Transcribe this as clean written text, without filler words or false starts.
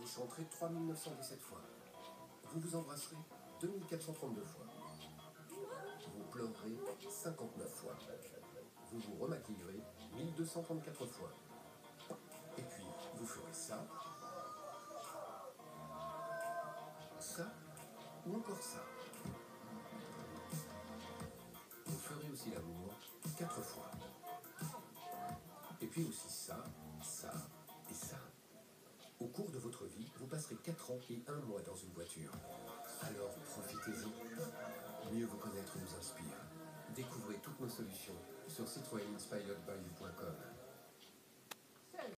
Vous chanterez 3917 fois. Vous vous embrasserez 2432 fois. Vous pleurerez 59 fois. Vous vous remaquillerez 1234 fois. Et puis, vous ferez ça, ou encore ça. Vous ferez aussi l'amour 4 fois. Et puis aussi ça et ça. Au cours de votre vie, vous passerez 4 ans et 1 mois dans une voiture. Alors profitez-en. Mieux vous connaître nous inspire. Découvrez toutes nos solutions sur citroeninspiredbyyou.com.